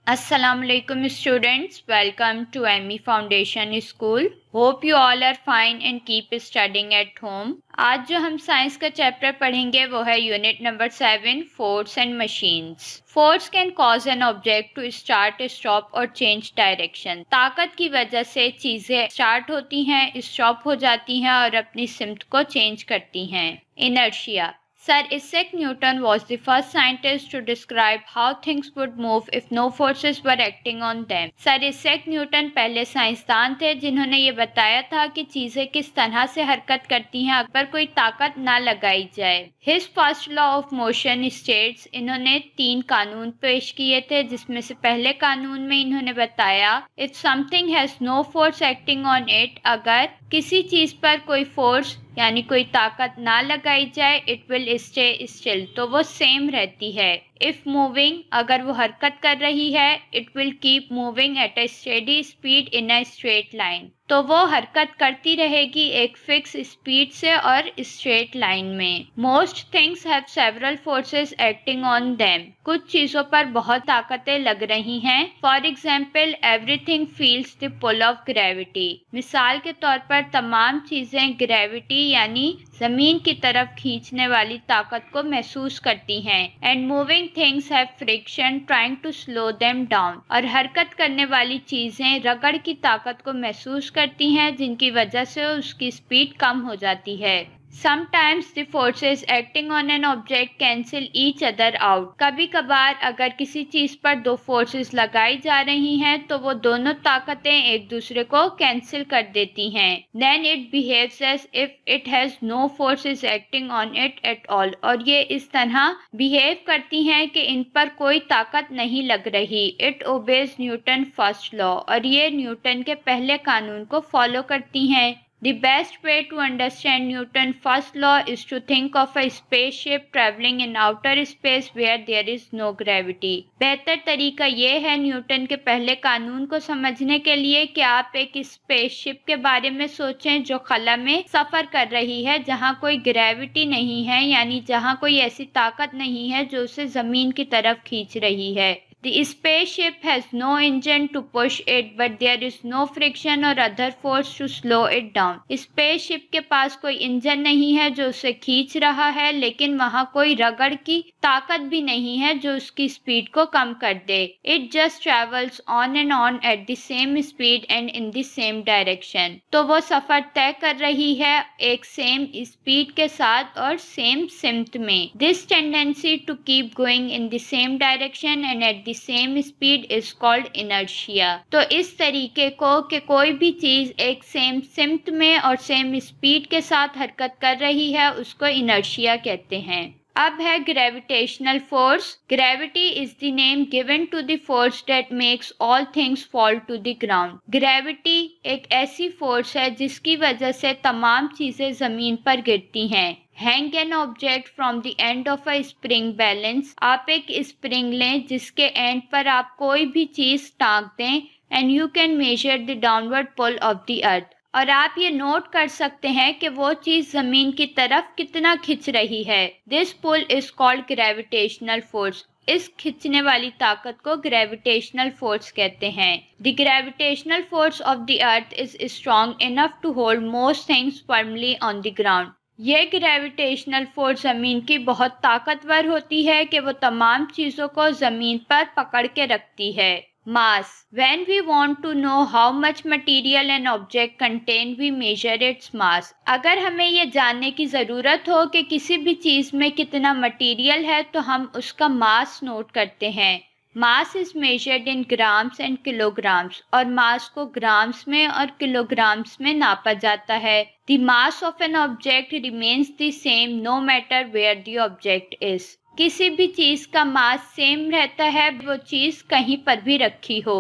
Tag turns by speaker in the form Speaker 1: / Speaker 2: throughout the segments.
Speaker 1: Assalamualaikum students, welcome to ME Foundation School. Hope you all are fine and keep studying at home. आज जो हम science का chapter पढ़ेंगे वो है unit number 7, force and machines. Force can cause an object to start, stop और change direction. ताकत की वजह से चीजें स्टार्ट होती हैं, स्टॉप हो जाती हैं और अपनी सिमत को चेंज करती हैं. Inertia. Sir Isaac Newton was the first scientist to describe how things would move if no forces were acting on them. Sir Isaac Newton पहले साइंसदान थे जिन्होंने ये बताया था कि चीजें किस तरह से हरकत करती हैं अगर कोई ताकत ना लगाई जाए. His first law of motion states, इन्होंने 3 कानून पेश किए थे जिसमें से पहले कानून में इन्होंने बताया if something has no force acting on it, अगर किसी चीज पर कोई फोर्स यानी कोई ताकत ना लगाई जाए इट विल स्टे स्टिल, तो वो सेम रहती है. इफ मूविंग, अगर वो हरकत कर रही है it will keep moving at a steady speed in a straight line, तो वो हरकत करती रहेगी एक फिक्स स्पीड से और स्ट्रेट लाइन में. Most things have several forces acting on them. कुछ चीजों पर बहुत ताकतें लग रही हैं. For example everything feels the pull of gravity. मिसाल के तौर पर तमाम चीजें ग्रेविटी यानी जमीन की तरफ खींचने वाली ताकत को महसूस करती हैं. And moving things have friction trying to slow them down. और हरकत करने वाली चीजें रगड़ की ताकत को महसूस करती हैं जिनकी वजह से उसकी स्पीड कम हो जाती है. Sometimes the forces acting on an object cancel each other out. कभी कभार अगर किसी चीज पर 2 फोर्सेस लगाई जा रही हैं तो वो दोनों ताकतें एक दूसरे को कैंसिल कर देती हैं. Then it behaves as if it has no forces acting on it at all. और ये इस तरह बिहेव करती हैं कि इन पर कोई ताकत नहीं लग रही. It obeys Newton first law. और ये न्यूटन के पहले कानून को फॉलो करती हैं. The best way to understand Newton's first law is to think of a spaceship traveling in outer space where there is no gravity. बेहतर तरीका ये है न्यूटन के पहले कानून को समझने के लिए कि आप एक स्पेसशिप के बारे में सोचें जो खला में सफर कर रही है जहाँ कोई ग्रेविटी नहीं है, यानी जहाँ कोई ऐसी ताकत नहीं है जो उसे जमीन की तरफ खींच रही है. The spaceship has no engine to push it, but there is no friction or other force to slow it down. Spaceship के पास कोई इंजन नहीं है जो उसे खींच रहा है, लेकिन वहाँ कोई रगड़ की ताकत भी नहीं है जो उसकी स्पीड को कम कर दे. It just travels on and on at the same speed and in the same direction. तो वो सफर तय कर रही है एक सेम स्पीड के साथ और सेम सिमत में. This tendency to keep going in the same direction and at the same speed is called inertia. तो इस तरीके को कि कोई भी चीज एक सेम सिमत में और सेम स्पीड के साथ हरकत कर रही है उसको इनर्शिया कहते हैं. अब है gravitational force. Gravity is the name given to the force that makes all things fall to the ground. Gravity एक ऐसी फोर्स है जिसकी वजह से तमाम चीजें जमीन पर गिरती हैं. Hang an object from the end of a spring balance. आप एक स्प्रिंग लें जिसके एंड पर आप कोई भी चीज टांग दें and you can measure the downward pull of the earth. और आप ये नोट कर सकते हैं कि वो चीज जमीन की तरफ कितना खिंच रही है. This pull is called gravitational force. इस खिंचने वाली ताकत को ग्रेविटेशनल फोर्स कहते हैं. The gravitational force of the earth is strong enough to hold most things firmly on the ground. ये ग्रेविटेशनल फोर्स जमीन की बहुत ताकतवर होती है कि वो तमाम चीजों को जमीन पर पकड़ के रखती है. मास. When we want to know how much material an object contain, we measure its mass. अगर हमें ये जानने की ज़रूरत हो कि किसी भी चीज़ में कितना मटेरियल है तो हम उसका मास नोट करते हैं. Mass is measured in grams and kilograms. और मास को ग्राम्स में और किलोग्राम्स में नापा जाता है. The mass of an object remains the same no matter where the object is. किसी भी चीज का मास सेम रहता है वो चीज कहीं पर भी रखी हो.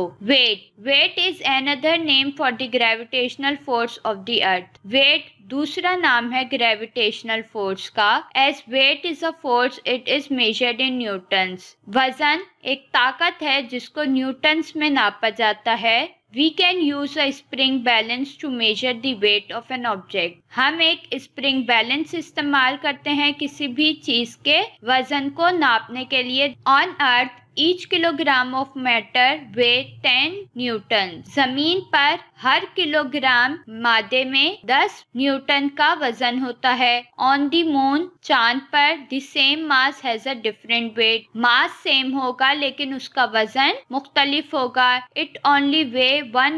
Speaker 1: Weight is another name for the gravitational force of the earth. Weight दूसरा नाम है ग्रेविटेशनल फोर्स का. As weight is a force it is measured in newtons. वजन एक ताकत है जिसको न्यूटन्स में नापा जाता है. We can use a spring balance to measure the weight of an object. हम एक स्प्रिंग बैलेंस इस्तेमाल करते हैं किसी भी चीज के वजन को नापने के लिए. On Earth each kilogram of matter weigh 10 newton. जमीन पर हर किलोग्राम मादे में 10 न्यूटन का वजन होता है। ऑन द मून, चांद पर, the same mass has a different weight. Mass same होगा लेकिन उसका वजन मुख्तलिफ होगा। It only weigh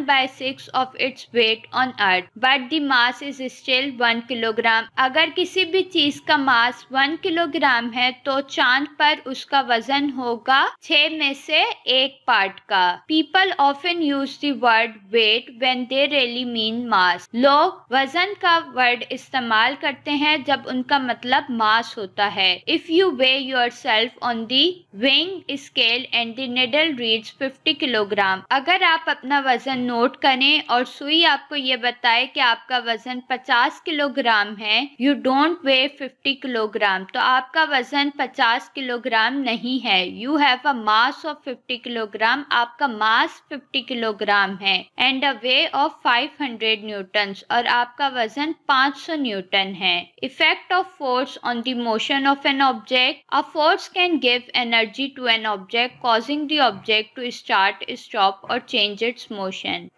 Speaker 1: 1/6 of its weight on earth but the mass is still 1 kilogram. अगर किसी भी चीज का मास 1 किलोग्राम है तो चांद पर उसका वजन होगा 6 में से 1 पार्ट का। People often use the word weight when they really mean mass. लोग वजन का वर्ड इस्तेमाल करते हैं जब उनका मतलब मास होता है। If you weigh yourself on the weighing scale and the needle reads 50 kilogram. अगर आप अपना वजन नोट करें और सुई आपको ये बताए कि आपका वजन 50 किलोग्राम है, यू डोंट वे 50 किलोग्राम, तो आपका वजन 50 किलोग्राम नहीं है। You have a mass of 50 kilogram, आपका मास 50 किलोग्राम है। And a weigh of 500 newtons, और आपका वजन 500 न्यूटन है। Effect of force on the motion of an object. A force can give energy to an object causing the object to start, stop और change its motion.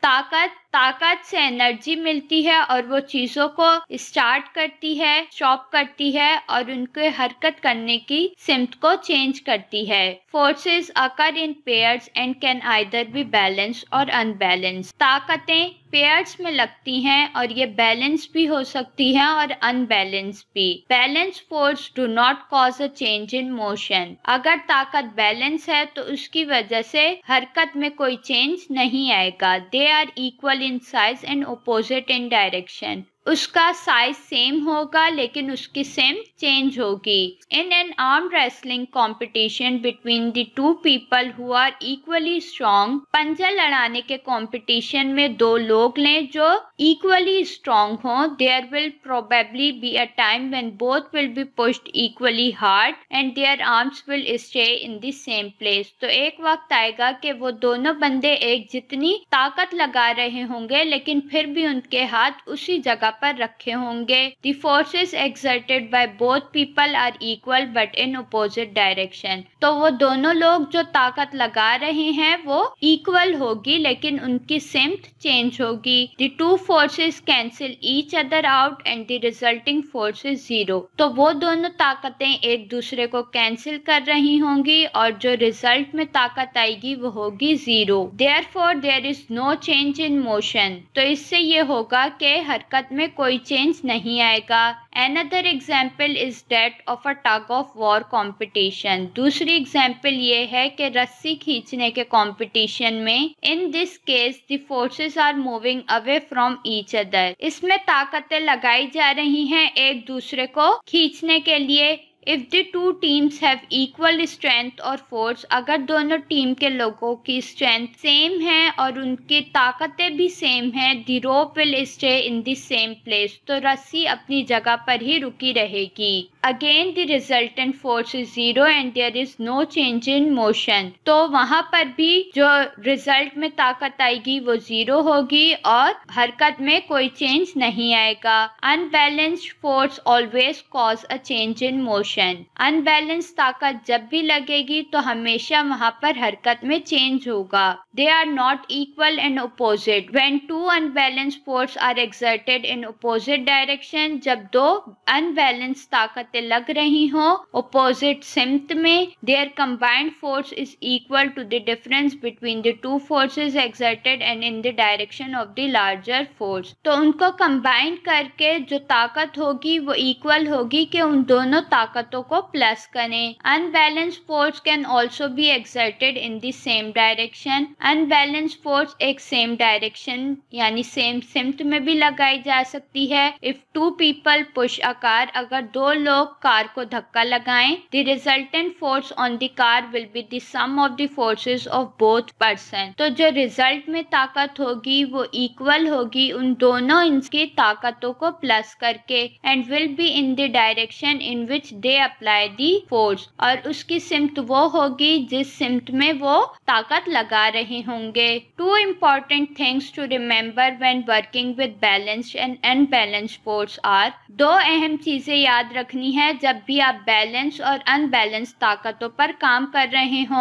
Speaker 1: ताकत से energy मिलती है और वो चीजों को स्टार्ट करती है, स्टॉप करती है और उनके हरकत करने की सिमत को चेंज करती है। Forces occur in pairs and can either be balance और अनबैलेंस। ताकतें पेयर्स में लगती हैं और ये बैलेंस भी हो सकती है और अनबैलेंस भी। Balance force do not cause a change in motion. अगर ताकत बैलेंस है तो उसकी वजह से हरकत में कोई चेंज नहीं आएगा। They are equal in size and opposite in direction. उसका साइज सेम होगा लेकिन उसकी सिमत चेंज होगी। In an arm wrestling competition between the two people who are equally strong. पंजा लड़ाने के कॉम्पिटिशन में दो लोग लें जो इक्वली स्ट्रॉन्ग हों। There will probably be a time when both will be pushed equally hard and their arms will stay in the same place. तो एक वक्त आएगा कि वो दोनों बंदे एक जितनी ताकत लगा रहे होंगे लेकिन फिर भी उनके हाथ उसी जगह पर रखे होंगे। The forces exerted by both people are equal but in opposite direction। तो वो दोनों लोग जो ताकत लगा रहे हैं वो इक्वल होगी लेकिन उनकी सिमत चेंज होगी। The two forces cancel each other out and the resulting force is zero। तो वो दोनों ताकतें एक दूसरे को कैंसिल कर रही होंगी और जो रिजल्ट में ताकत आएगी वो होगी 0। Therefore there is no change in motion। तो इससे ये होगा कि हरकत में कोई चेंज नहीं आएगा। Another example is that of a tug of war competition। दूसरी एग्जाम्पल ये है कि रस्सी खींचने के कंपटीशन में in this case the forces are moving away from each other। इसमें ताकतें लगाई जा रही हैं एक दूसरे को खींचने के लिए। If the two teams have equal strength और force, अगर दोनों टीम के लोगों की स्ट्रेंथ सेम है और उनकी ताकतें भी सेम है, the rope will stay in the same place। तो रस्सी अपनी जगह पर ही रुकी रहेगी। Again the resultant force is 0 and there is no change in motion। तो वहाँ पर भी जो रिजल्ट में ताकत आएगी वो 0 होगी और हरकत में कोई चेंज नहीं आएगा। Unbalanced force always cause a change in motion। Unbalance ताकत जब भी लगेगी तो हमेशा वहाँ पर हरकत में चेंज होगा। They are not equal and opposite. When two unbalance force are exerted in opposite direction, जब दो अनबैलेंस ताकतें लग रही हों अपोजिट सिमत में, their combined force is equal to the difference between the two forces exerted and in the direction of the larger force. तो उनको कंबाइन करके जो ताकत होगी वो इक्वल होगी कि उन दोनों ताकतों को प्लस करें। Unbalance force can also be exerted in the same direction. Unbalance force एक सेम डायरेक्शन यानी सेम सिमत में भी लगाई जा सकती है। If two people push a car, अगर दो लोग कार को धक्का लगाएं, the resultant force on the car will be the sum of the forces of both person. तो जो रिजल्ट में ताकत होगी वो इक्वल होगी उन दोनों इनकी ताकतों को प्लस करके and will be in the direction in which they apply the force. और उसकी सिमत वो होगी जिस सिमत में वो ताकत लगा रहे होंगे। Two important things to remember when working with balanced and unbalanced force are. दो अहम चीजें याद रखनी है जब भी आप बैलेंस और अनबैलेंस ताकतों पर काम कर रहे हों।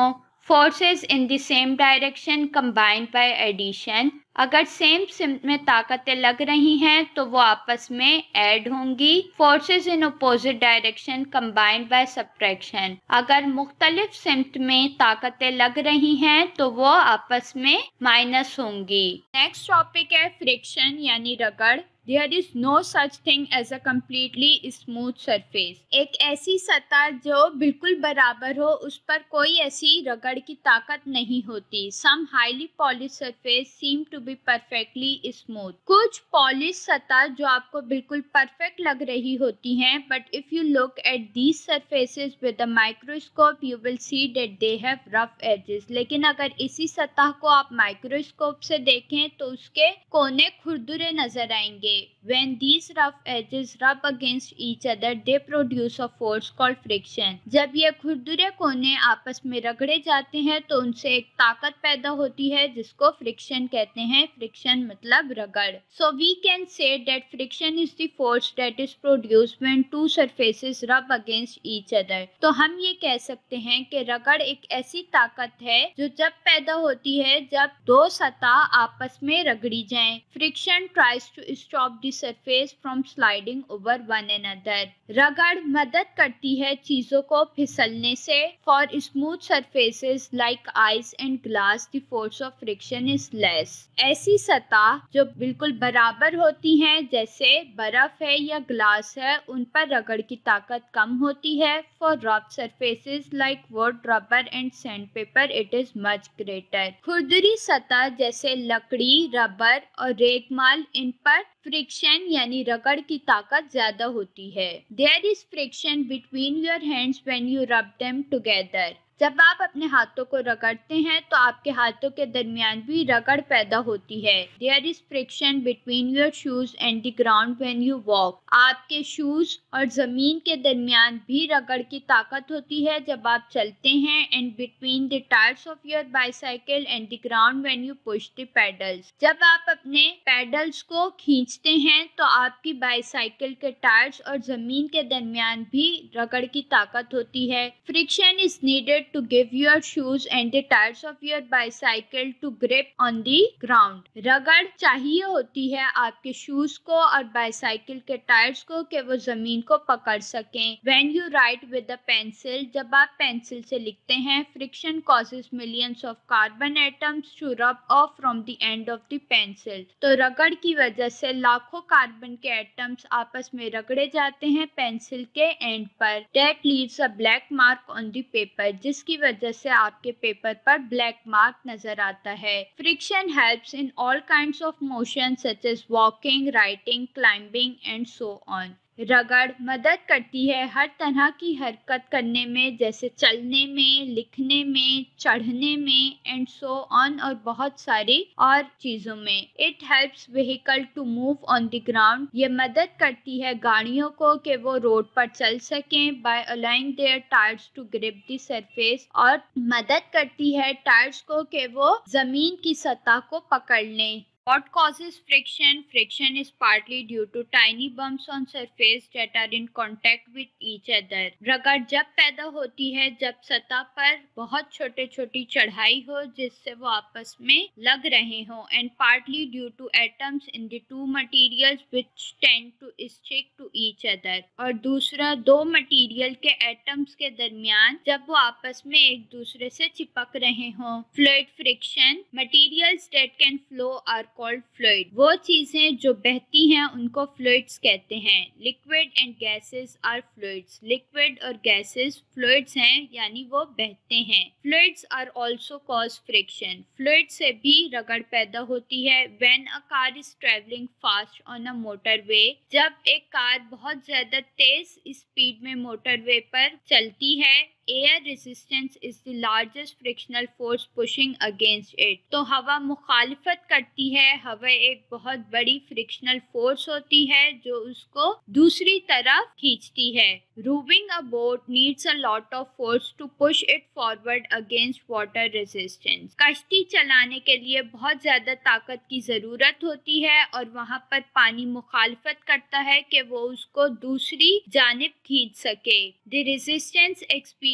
Speaker 1: Forces in the same direction combined by addition, अगर सेम सिमत में ताकतें लग रही हैं तो वो आपस में ऐड होंगी। Forces in opposite direction combined by subtraction, अगर मुख्तलिफ सिमत में ताकतें लग रही हैं तो वो आपस में माइनस होंगी। नेक्स्ट टॉपिक है फ्रिक्शन यानी रगड़। There is no such thing as a completely smooth surface. एक ऐसी सतह जो बिल्कुल बराबर हो उस पर कोई ऐसी रगड़ की ताकत नहीं होती। Some highly polished surface seem to be perfectly smooth. कुछ पॉलिश सतह जो आपको बिल्कुल परफेक्ट लग रही होती हैं, but if you look at these surfaces with a microscope, you will see that they have rough edges. लेकिन अगर इसी सतह को आप माइक्रोस्कोप से देखें तो उसके कोने खुरदुरे नजर आएंगे। When these rough edges rub against each other, they produce a force called friction. जब ये खुरदुरे कोने आपस में रगड़े जाते हैं तो उनसे एक ताकत पैदा होती है जिसको फ्रिक्शन कहते हैं। फ्रिक्शन मतलब रगड़। So we can say that friction is the force that is produced when two surfaces rub against each other. तो हम ये कह सकते हैं कि रगड़ एक ऐसी ताकत है जो जब पैदा होती है जब दो सतह आपस में रगड़ी जाएं। Friction tries to stop the surface from sliding over one another. रगड़ मदद करती है चीजों को फिसलने से। For smooth surfaces like ice and glass, the force of friction is less. ऐसी सतह जो बिल्कुल बराबर होती हैं जैसे बर्फ है या ग्लास है, उन पर रगड़ की ताकत कम होती है। For rough surfaces like wood, rubber and sandpaper, it is much greater. खुरदरी सतह जैसे लकड़ी, रबर और रेगमाल, इन पर फ्रिक्शन यानी रगड़ की ताकत ज्यादा होती है। There is friction between your hands when you rub them together. जब आप अपने हाथों को रगड़ते हैं तो आपके हाथों के दरमियान भी रगड़ पैदा होती है। There is friction between your shoes and the ground when you walk. आपके शूज और जमीन के दरमियान भी रगड़ की ताकत होती है जब आप चलते हैं। And between the tires of your bicycle and the ground when you push the pedals. जब आप अपने पैडल्स को खींचते हैं तो आपकी बाईसाइकिल के टायर्स और जमीन के दरमियान भी रगड़ की ताकत होती है। Friction is needed to give your shoes and the tires of your bicycle to grip on the ground. रगड़ चाहिए होती है आपके शूज को और बाईसाइकिल के टायर्स को कि वो जमीन को पकड़ सकें। When you write with a pencil, जब आप पेंसिल से लिखते हैं, friction causes millions of carbon atoms to rub off from the end of the pencil. तो रगड़ की वजह से लाखों कार्बन के एटम्स आपस में रगड़े जाते हैं पेंसिल के एंड पर। That leaves a black mark on the paper, जिसकी वजह से आपके पेपर पर ब्लैक मार्क नजर आता है। Friction helps in all kinds of motion such as walking, writing, climbing and so on. रगड़ मदद करती है हर तरह की हरकत करने में, जैसे चलने में, लिखने में, चढ़ने में एंड सो ऑन, और बहुत सारी और चीजों में। It helps vehicle to move on the ground, ये मदद करती है गाड़ियों को कि वो रोड पर चल सकें। By allowing their tyres to grip the surface, और मदद करती है टायर्स को कि वो जमीन की सतह को पकड़ लें। What causes friction? Friction is partly due to tiny bumps on surface that are in contact with each other. रगड़ जब पैदा होती है जब सतह पर बहुत छोटे छोटी चढ़ाई हो जिससे वो आपस में लग रहे हों, and partly due to atoms in the two materials which tend to stick to each other. और दूसरा दो मटेरियल के एटम्स के दरमियान जब वो आपस में एक दूसरे से चिपक रहे हों। Fluid friction. Materials that can flow are called fluid. वो चीजें जो बहती हैं उनको fluids कहते हैं। Liquid and gases are fluids. Liquid और gases fluids हैं, यानी वो बहते हैं। Fluids are also cause friction. Fluid से भी रगड़ पैदा होती है। When a car is traveling fast on a motorway, जब एक कार बहुत ज्यादा तेज स्पीड में मोटरवे पर चलती है, air resistance is the largest frictional force pushing against it. तो हवा मुखालिफत करती है। हवा एक बहुत बड़ी फ्रिक्शनल फोर्स होती है जो उसको दूसरी तरफ खींचती है। Rowing a boat needs a lot of force to push it forward against water resistance. कश्ती चलाने के लिए बहुत ज्यादा ताकत की जरूरत होती है और वहाँ पर पानी मुखालिफत करता है कि वो उसको दूसरी जानिब खींच सके। The resistance experienced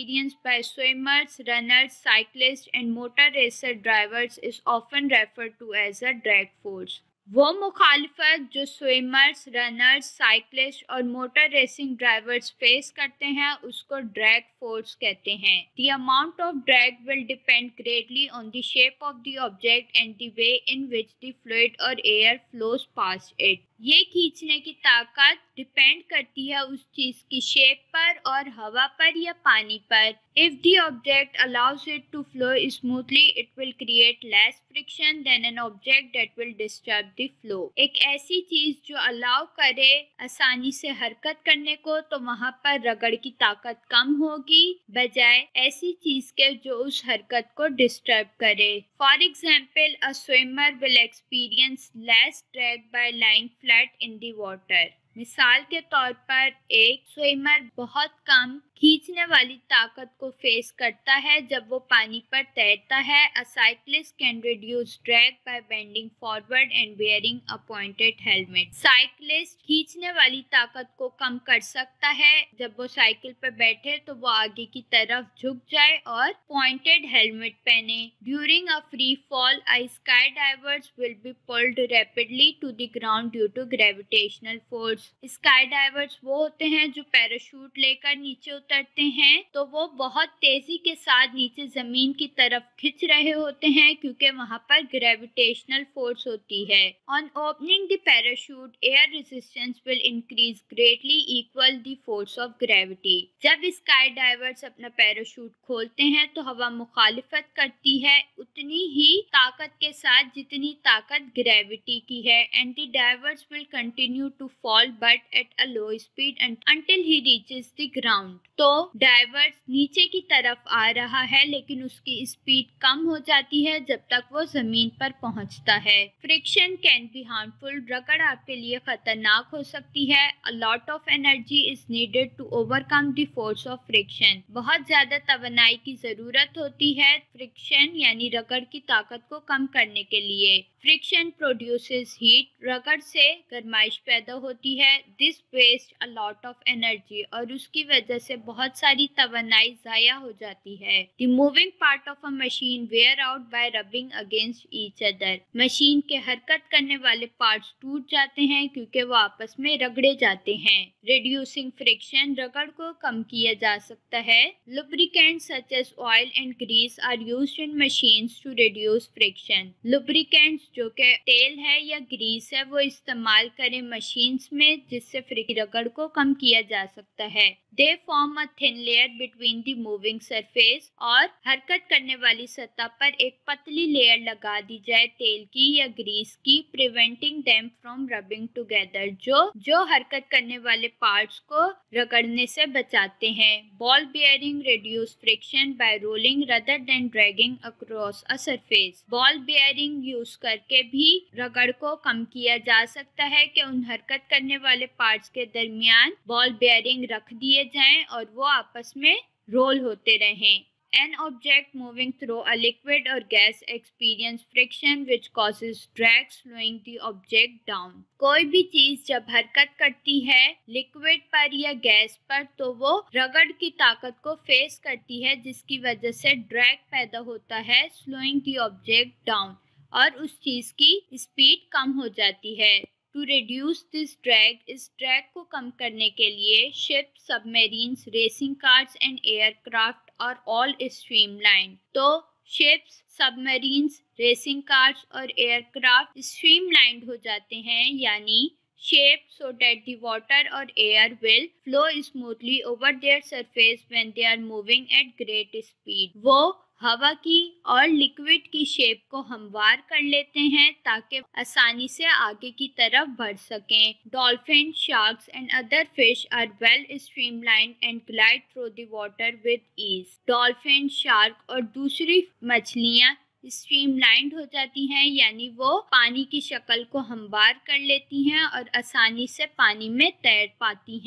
Speaker 1: experienced by swimmers, runners, cyclists, and motor racer drivers is often referred to as a drag force. वो मुखालिफत जो स्विमर्स, रनर्स, साइक्लिस्ट और मोटर रेसिंग ड्राइवर्स फेस करते हैं उसको ड्रैग फोर्स कहते हैं. The amount of drag will depend greatly on the shape of the object and the way in which the fluid or air flows past it. ये खींचने की ताकत depend करती है उस चीज की शेप पर और हवा पर या पानी पर. If the object allows it to flow smoothly, it will create less friction than an object that will disturb the flow. एक ऐसी चीज जो अलाउ करे आसानी से हरकत करने को तो वहाँ पर रगड़ की ताकत कम होगी बजाय ऐसी चीज के जो उस हरकत को डिस्टर्ब करे. For example, a swimmer will experience less drag by lying flat in the water. मिसाल के तौर पर एक स्विमर बहुत कम खींचने वाली ताकत को फेस करता है जब वो पानी पर तैरता है. A cyclist can reduce drag by bending forward and wearing a pointed helmet. Cyclist खींचने वाली ताकत को कम कर सकता है जब वो साइकिल पर बैठे तो वो आगे की तरफ झुक जाए और पॉइंटेड हेलमेट पहने. During a free fall, sky divers will be pulled rapidly to the ground due to gravitational force. Sky divers वो होते हैं जो पैराशूट लेकर नीचे उतरते हैं तो वो बहुत तेजी के साथ नीचे जमीन की तरफ खिंच रहे होते हैं क्योंकि वहां पर ग्रेविटेशनल फोर्स होती है. On opening the parachute, air resistance will increase greatly equal the force of gravity. जब स्काई डाइवर्स अपना पैराशूट खोलते हैं तो हवा मुखालिफत करती है उतनी ही ताकत के साथ जितनी ताकत ग्रेविटी की है. And the divers will continue to fall but at a low speed until he reaches the ground. तो डाइवर्स नीचे की तरफ आ रहा है लेकिन उसकी स्पीड कम हो जाती है जब तक वो जमीन पर पहुंचता है. Friction can be harmful. रगड़ आपके लिए खतरनाक हो सकती है. A lot of energy is needed to overcome the force of friction. बहुत ज्यादा तवनाई की जरूरत होती है फ्रिक्शन यानी रगड़ की ताकत को कम करने के लिए. Friction produces heat. रगड़ से गर्माइश पैदा होती है. This waste a lot of energy और उसकी वजह से बहुत सारी तवनाई जाया हो जाती है. The moving part of a machine wear out by rubbing against each other. Machine के हरकत करने वाले पार्ट्स टूट जाते हैं क्योंकि वो आपस में रगड़े जाते हैं. Reducing friction. रगड़ को कम किया जा सकता है. Lubricants such as oil and grease are used in machines to reduce friction. Lubricants जो कि तेल है या ग्रीस है वो इस्तेमाल करें मशीन्स में जिससे रगड़ को कम किया जा सकता है. They form a thin layer between the moving surface. और हरकत करने वाली सतह पर एक पतली लेयर लगा दी जाए तेल की या ग्रीस की, preventing them from rubbing together जो हरकत करने वाले पार्ट्स को रगड़ने से बचाते हैं. Ball bearing reduce friction by rolling rather than dragging across a surface. Ball bearing use करके भी रगड़ को कम किया जा सकता है कि उन हरकत करने वाले पार्ट्स के दरमियान बॉल बेयरिंग रख दिए जाएं और वो आपस में रोल होते रहें. An object moving through a liquid or gas experience friction which causes drag, slowing the object down. कोई भी चीज जब हरकत करती है लिक्विड पर या गैस पर तो वो रगड़ की ताकत को फेस करती है जिसकी वजह से ड्रैग पैदा होता है, slowing the object down, और उस चीज की स्पीड कम हो जाती है. To reduce this drag. इस ड्रैग को कम करने के लिए ship, submarines, racing cars and aircraft are all streamlined. तो शिप्स, सबमरीन्स, रेसिंग कार्स और एयरक्राफ्ट स्ट्रीमलाइंड हो जाते हैं यानी shaped so that the water or air will flow smoothly over their surface when they are moving at great speed. वो हवा की और लिक्विड की शेप को हमवार कर लेते हैं ताकि आसानी से आगे की तरफ बढ़ सकें. Dolphin, sharks and other fish are well streamlined and glide through the water with ease. Dolphin, shark और दूसरी मछलियाँ स्ट्रीमलाइंड हो जाती हैं यानी वो पानी की शक्ल को हमवार कर लेती हैं और आसानी से पानी में तैर पाती हैं.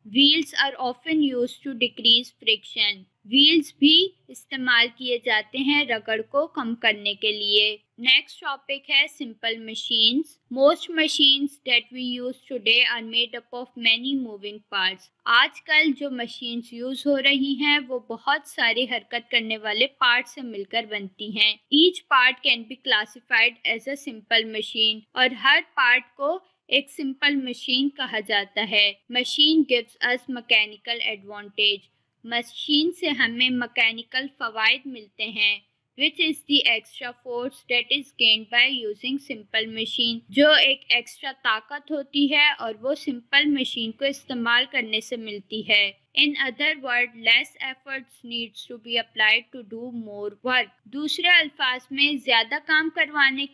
Speaker 1: Wheels are often used to decrease friction. Wheels भी इस्तेमाल किए जाते हैं रगड़ को कम करने के लिए। नेक्स्ट टॉपिक है simple machines. Most machines that we use today are made up of many moving parts. आजकल जो मशीन्स यूज हो रही हैं वो बहुत सारे हरकत करने वाले पार्ट से मिलकर बनती हैं। Each part can be classified as a simple machine और हर पार्ट को एक सिंपल मशीन कहा जाता है। Machine gives us mechanical advantage. Machine से हमें मैकेनिकल फवायद मिलते हैं। Which is the extra force that is gained by using simple machine. जो एक एक्स्ट्रा ताकत होती है और वो सिंपल मशीन को इस्तेमाल करने से मिलती है। In other words, less efforts needs to be applied to do more work. दूसरे अल्फाज में ज़्यादा काम करवाने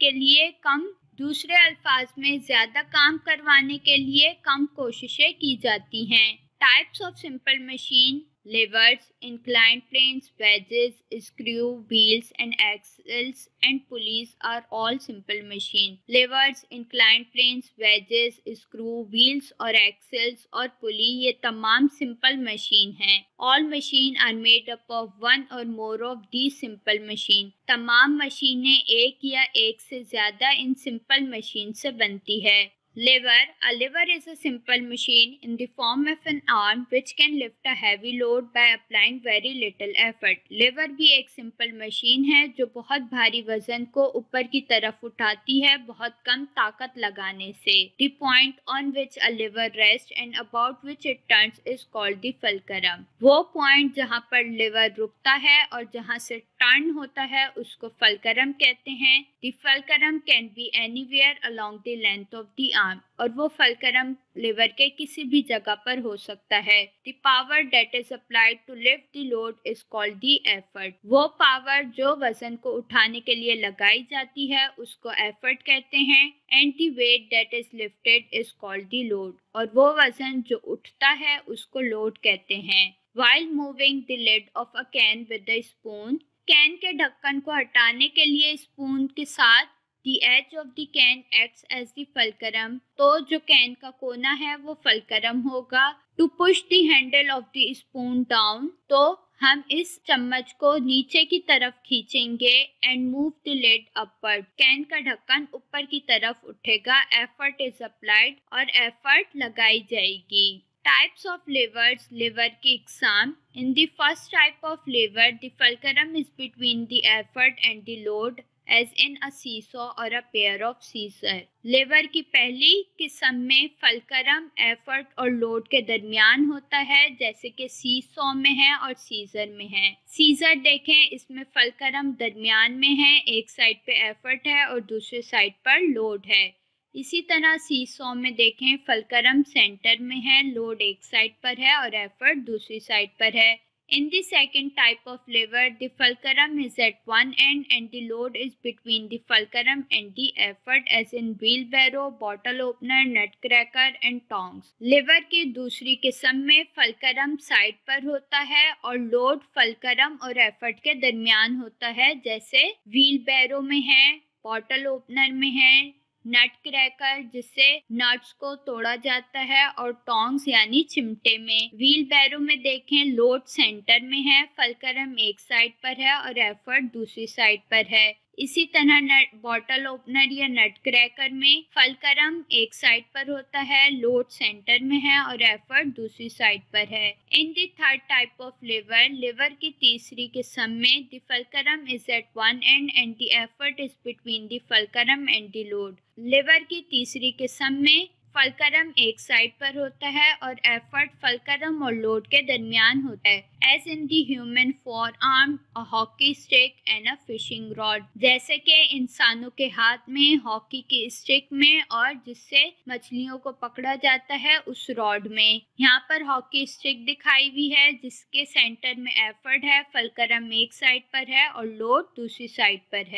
Speaker 1: के लिए कम कोशिशें की जाती हैं। Types of simple machine: levers, inclined planes, wedges, screw, wheels and axles and pulleys are all simple machine. Levers, inclined planes, wedges, screw, wheels और axles और pulley ये तमाम simple machine हैं। All machine are made up of one or more of these simple machine. तमाम मशीनें एक या एक से ज़्यादा इन simple machine से बनती है। Lever. A lever is a simple machine in the form of an arm which can lift a heavy load by applying very little effort. Lever भी एक simple machine है जो बहुत भारी वजन को ऊपर की तरफ उठाती है बहुत कम ताकत लगाने से। The point on which a lever rests and about which it turns is called the fulcrum. वो point जहाँ पर lever रुकता है और जहाँ से टर्न होता है उसको फलकरम कहते हैं। The fulcrum can be anywhere along the length of the arm और वो फलकरम लेवर के किसी भी जगह पर हो सकता है। The power that is applied to lift the load is called the effort. वो पावर जो वजन को उठाने के लिए लगाई जाती है उसको effort कहते हैं। And the weight that is lifted is called the load और वो वजन जो उठता है उसको लोड कहते हैं। While moving the lid of a can with a spoon, can के ढक्कन को हटाने के लिए स्पून के साथ the edge of the can acts as the fulcrum, तो जो कैन का कोना है वो फलकरम होगा। To push the handle of the spoon down, तो हम इस चम्मच को नीचे की तरफ खींचेंगे and move the lid upward, can का ढक्कन ऊपर की तरफ उठेगा। Effort is applied और effort लगाई जाएगी। Types of levers, lever की इकसाम। In the first type of lever, the fulcrum is between the effort and the load, as in a seesaw or a pair of scissors. लेवर की पहली किस्म में फलकरम effort और load के दरमियान होता है जैसे कि सीसॉ में है और सीजर में है। सीजर देखें, इसमें फलकरम दरमियान में है, एक साइड पे एफर्ट है और दूसरे साइड पर लोड है। इसी तरह सीसॉ में देखें, फलकरम सेंटर में है, लोड एक साइड पर है और एफर्ट दूसरी साइड पर है। In the second type of lever, the fulcrum is at one end and the load is between the fulcrum and the effort, as in wheelbarrow, bottle opener, nutcracker and tongs. Lever की दूसरी किस्म में फलकरम side पर होता है और load फलकरम और effort के दरमियान होता है, जैसे व्हीलबैरो में है, बॉटल ओपनर में है, नट क्रैकर जिससे नट्स को तोड़ा जाता है और टोंग्स यानी चिमटे में। व्हील बैरो में देखें, लोड सेंटर में है, फलकरम एक साइड पर है और एफर्ट दूसरी साइड पर है। इसी तरह बॉटल ओपनर या नट क्रैकर में फलकरम एक साइड पर होता है, लोड सेंटर में है और एफर्ट दूसरी साइड पर है। In the third type of lever, lever की तीसरी किस्म में the fulcrum is at one end the effort is between the fulcrum and the load. Lever की तीसरी किस्म में फलकरम एक साइड पर होता है और एफर्ट फलकरम और लोड के दरमियान होता है, as in the human forearm, a hockey stick and a fishing rod, जैसे कि इंसानों के हाथ में हॉकी की स्टिक में और जिससे मछलियों को पकड़ा जाता है उस रॉड में। यहाँ पर हॉकी स्टिक दिखाई हुई है जिसके सेंटर में एफर्ट है, फलकरम एक साइड पर है और लोड दूसरी साइड पर है।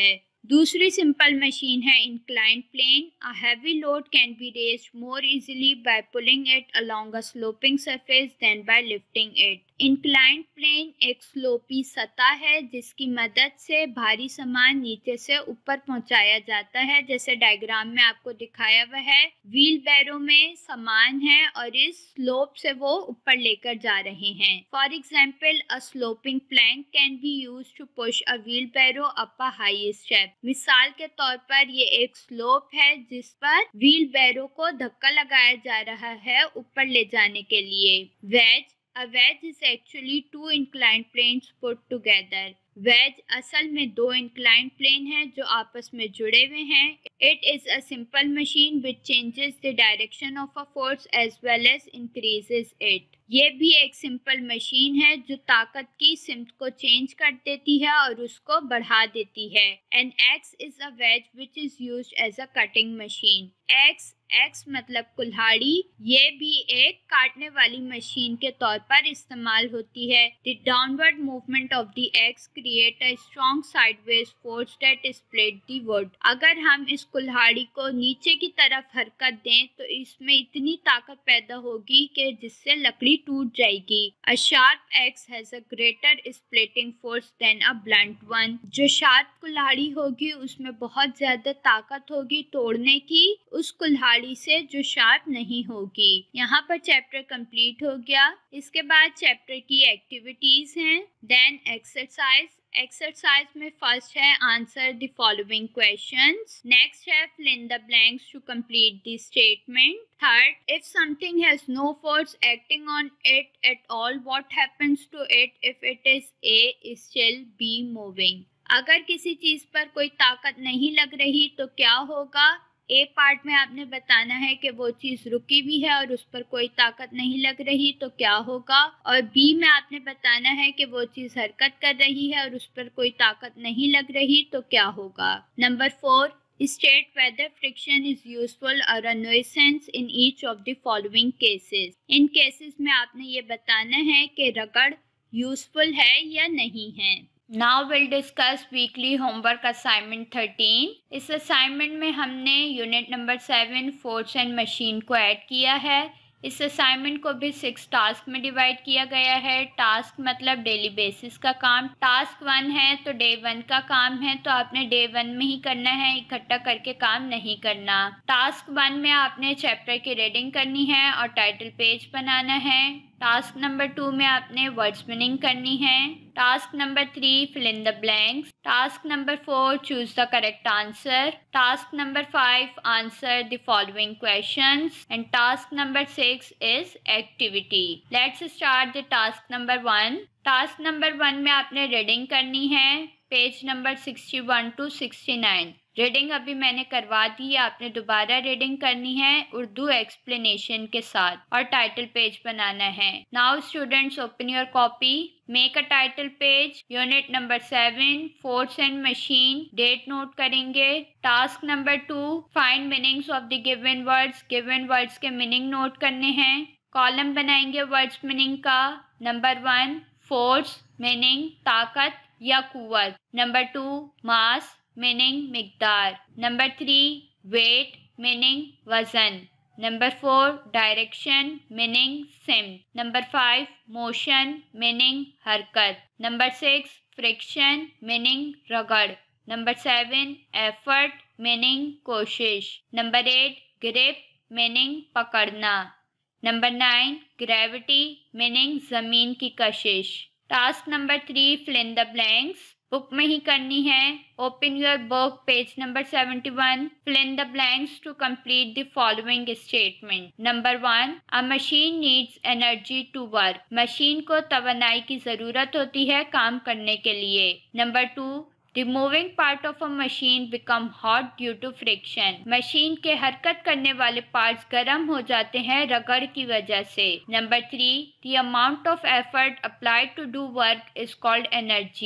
Speaker 1: दूसरी सिंपल मशीन है inclined plane. A heavy load can be raised more easily by pulling it along a sloping surface than by lifting it. Inclined plane एक स्लोपी सतह है जिसकी मदद से भारी सामान नीचे से ऊपर पहुंचाया जाता है। जैसे डायग्राम में आपको दिखाया हुआ है, व्हील बैरो में सामान है और इस स्लोप से वो ऊपर लेकर जा रहे हैं। For example, a sloping plank can be used to push a wheelbarrow up a high step. मिसाल के तौर पर ये एक स्लोप है जिस पर व्हील बैरो को धक्का लगाया जा रहा है ऊपर ले जाने के लिए। Wedge. A wedge is actually two inclined planes put together. Wedge असल में दो इंक्लाइंड प्लेन हैं जो आपस में जुड़े हुए हैं। It is a simple machine which changes the direction of a force as well as increases it. ये भी एक सिंपल मशीन है जो ताकत की सिमत को चेंज कर देती है और उसको बढ़ा देती है। An axe is a wedge which is used as a cutting machine. Axe मतलब कुल्हाड़ी, ये भी एक काटने वाली मशीन के तौर पर इस्तेमाल होती है। The downward movement of the axe create a strong sideways force that split the wood. अगर हम इस कुल्हाड़ी को नीचे की तरफ हरकत दें तो इसमें इतनी ताकत पैदा होगी कि जिससे लकड़ी टूट जाएगी। A sharp axe has a greater splitting force than a blunt one. जो शार्प कुल्हाड़ी होगी उसमें बहुत ज्यादा ताकत होगी तोड़ने की उस कुल्हाड़ी से जो शार्प नहीं होगी। यहाँ पर चैप्टर कंप्लीट हो गया। इसके बाद चैप्टर की एक्टिविटीज हैं। देन एक्सरसाइज में फर्स्ट है answer the following questions. Next है fill in the blanks to complete the statement. Third, if something has no force acting on it at all what happens to it if it is a still b moving. अगर किसी चीज पर कोई ताकत नहीं लग रही तो क्या होगा। ए पार्ट में आपने बताना है कि वो चीज रुकी भी है और उस पर कोई ताकत नहीं लग रही तो क्या होगा, और बी में आपने बताना है कि वो चीज हरकत कर रही है और उस पर कोई ताकत नहीं लग रही तो क्या होगा। Number 4, state whether friction is useful or a nuisance in each of the following cases। इन केसेस में आपने ये बताना है कि रगड़ यूजफुल है या नहीं है। Now we'll discuss weekly homework assignment 13। इस असाइनमेंट में हमने unit number 7 force and machine को ऐड किया है। इस असाइनमेंट को भी 6 टास्क में डिवाइड किया गया है। टास्क मतलब डेली बेसिस का काम। टास्क 1 है तो डे 1 का काम है तो आपने डे 1 में ही करना है, इकट्ठा करके काम नहीं करना। टास्क 1 में आपने चैप्टर की रीडिंग करनी है और टाइटल पेज बनाना है। टास्क नंबर 2 में आपने वर्ड्स मीनिंग करनी है। Task number 3 fill in the blanks. Task number 4 choose the correct answer. Task number 5 answer the following questions and task number 6 is activity. Let's start the task number 1। Task number 1 में आपने reading करनी है page number 61 to 69। Reading अभी मैंने करवा दी है, आपने दोबारा रीडिंग करनी है उर्दू एक्सप्लेनेशन के साथ और टाइटल पेज बनाना है। Now students open your copy, make a title page, unit number 7 force and machine, date note करेंगे। Task number 2 find meanings of the given words, given words के मीनिंग नोट करने हैं। Column बनाएंगे words meaning का। Number 1 force meaning ताकत या कुव्वत। Number 2 mass meaning मिकदार। नंबर 3 वेट मीनिंग वजन। नंबर 4 डायरेक्शन मीनिंग सिम। नंबर 5 मोशन मीनिंग हरकत। नंबर 6 फ्रिक्शन मीनिंग रगड़। नंबर 7 एफर्ट मीनिंग कोशिश। नंबर 8 ग्रिप मीनिंग पकड़ना। नंबर 9 ग्रेविटी मीनिंग जमीन की कशिश। Task number 3 fill in the blanks, book में ही करनी है। Open your book page number 71, fill in the blanks to complete the following statement. Number 1 a machine needs energy to work, machine को तवानाई की जरूरत होती है काम करने के लिए। Number 2 The moving part of a machine become hot due to friction, machine के हरकत करने वाले पार्ट्स गर्म हो जाते हैं रगड़ की वजह से। Number 3 The amount of effort applied to do work is called energy,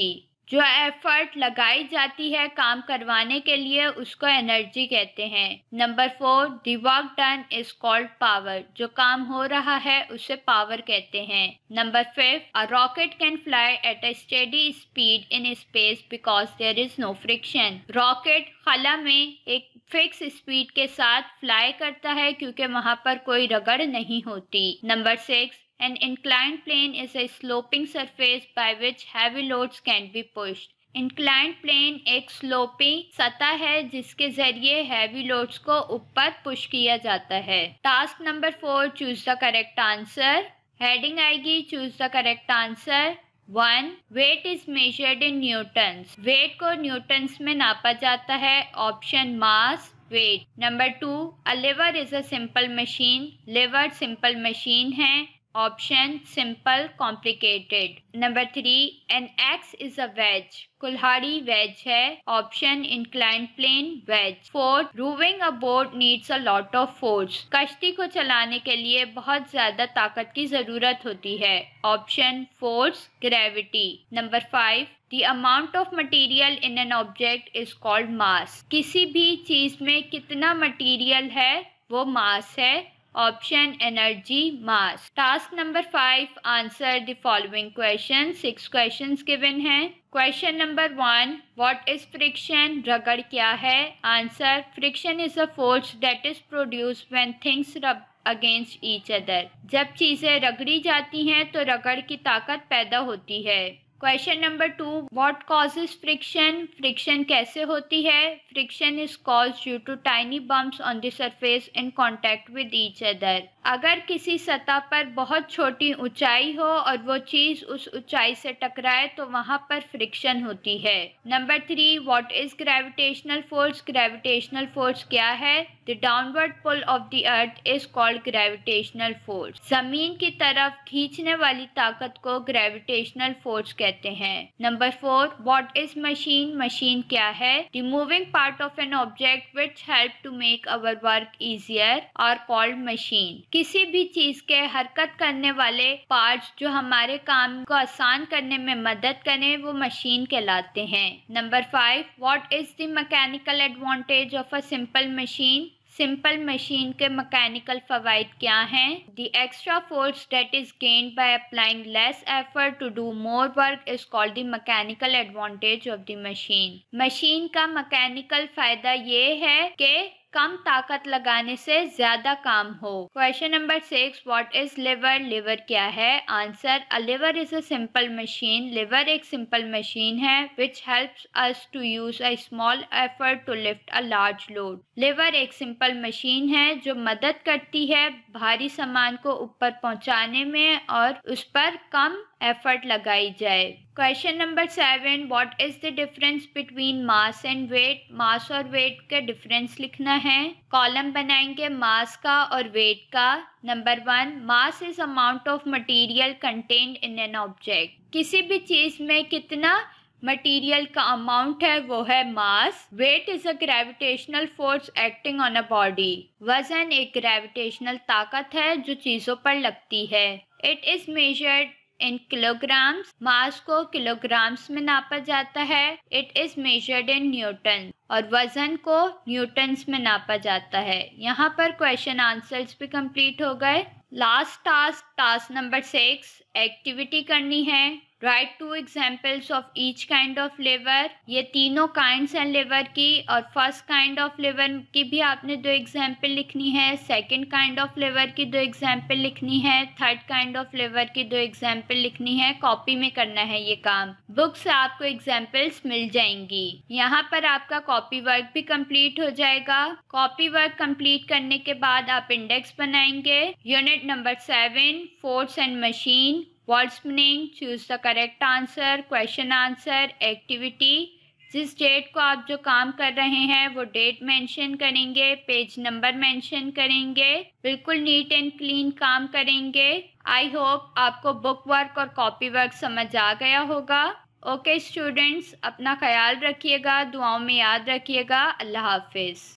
Speaker 1: जो एफर्ट लगाई जाती है काम करवाने के लिए उसको एनर्जी कहते हैं। Number 4, the work done is called power, जो काम हो रहा है उसे पावर कहते हैं। Number 5, a rocket can fly at a steady speed in space because there is no friction. Rocket खला में एक फिक्स स्पीड के साथ फ्लाई करता है क्योंकि वहां पर कोई रगड़ नहीं होती। Number 6, an inclined plane is a sloping surface by which heavy loads can be pushed. Inclined plane एक स्लोपी सतह है जिसके जरिए हैवी लोड्स को ऊपर पुश किया जाता है। Task number 4, choose the correct answer. Heading आएगी choose the correct answer. 1, weight is measured in newtons. Weight को न्यूटन्स में नापा जाता है। Option mass, weight. Number 2, a lever is a simple machine. Lever simple machine है। Option simple, complicated. Number 3, an axe is a wedge. कुल्हाड़ी wedge है। Option inclined plane, wedge. 4, rowing a boat needs a lot of force. कश्ती को चलाने के लिए बहुत ज्यादा ताकत की जरूरत होती है। Option force, gravity. Number 5, The amount of material in an object is called mass. किसी भी चीज में कितना मटेरियल है वो मास है। Option energy, mass. Task number 5, answer the following question. 6 questions given हैं। Question number 1, what is friction? रगड़ क्या है? Answer, friction is a force that is produced when things rub against each other. जब चीजें रगड़ी जाती हैं तो रगड़ की ताकत पैदा होती है। Question number 2, what causes friction? Friction कैसे होती है? Friction is caused due to tiny bumps on the surface in contact with each other. अगर किसी सतह पर बहुत छोटी ऊंचाई हो और वो चीज उस ऊंचाई से टकराए तो वहां पर फ्रिक्शन होती है। Number 3, what is gravitational force? Gravitational force क्या है? The downward pull of the earth is called gravitational force. जमीन की तरफ खींचने वाली ताकत को ग्रेविटेशनल फोर्स कहते हैं। Number 4, what is machine? Machine क्या है? The moving part of an object which help to make our work easier are called machine. किसी भी चीज के हरकत करने वाले पार्ट्स जो हमारे काम को आसान करने में मदद करें वो मशीन कहलाते हैं। Number 5, what is the mechanical advantage of a simple machine? Simple machine के मैकेनिकल फवाइद क्या हैं? The extra force that is gained by applying less effort to do more work is called the mechanical advantage of the machine. Machine का mechanical फायदा ये है कि कम ताकत लगाने से ज्यादा काम हो। Question number 6, what is lever? Lever क्या है? Answer, a lever is a simple machine. Lever एक सिंपल मशीन है which helps us to use a small effort to lift a large load. Lever एक सिंपल मशीन है जो मदद करती है भारी सामान को ऊपर पहुंचाने में और उस पर कम एफर्ट लगाई जाए। Question number 7, what is the difference between mass and weight? Mass और वेट का डिफरेंस लिखना है। कॉलम बनाएंगे मास का और वेट का। Number 1, mass is amount of material contained in an object. किसी भी चीज में कितना मटेरियल का अमाउंट है वो है mass. Weight is a gravitational force acting on a body. वजन एक ग्रेविटेशनल ताकत है जो चीजों पर लगती है। It is measured in kilograms. Mass को किलोग्राम्स में नापा जाता है। It is measured in newton. और वजन को न्यूटन्स में नापा जाता है। यहाँ पर क्वेश्चन आंसर्स भी कंप्लीट हो गए। Last task, task number 6, activity करनी है। Write 2 examples of each kind of lever. ये तीनों काइंड्स हैं लिवर की और फर्स्ट काइंड ऑफ लिवर की भी आपने 2 एग्जाम्पल लिखनी है। सेकंड काइंड ऑफ लिवर की 2 एग्जाम्पल लिखनी है। थर्ड काइंड ऑफ लिवर की 2 एग्जाम्पल लिखनी है। कॉपी में करना है ये काम। बुक से आपको एग्जाम्पल्स मिल जाएंगी। यहाँ पर आपका कॉपी वर्क भी कंप्लीट हो जाएगा। कॉपी वर्क कंप्लीट करने के बाद आप इंडेक्स बनाएंगे। Unit number 7, force and machine, words meaning, choose the correct answer, question answer, activity. जिस डेट को आप जो काम कर रहे हैं वो डेट मेंशन करेंगे, पेज नंबर मेंशन करेंगे, बिल्कुल नीट एंड क्लीन काम करेंगे। आई होप आपको बुक वर्क और कॉपी वर्क समझ आ गया होगा। ओके स्टूडेंट्स, अपना ख्याल रखिएगा, दुआओं में याद रखिएगा। अल्लाह हाफिज़।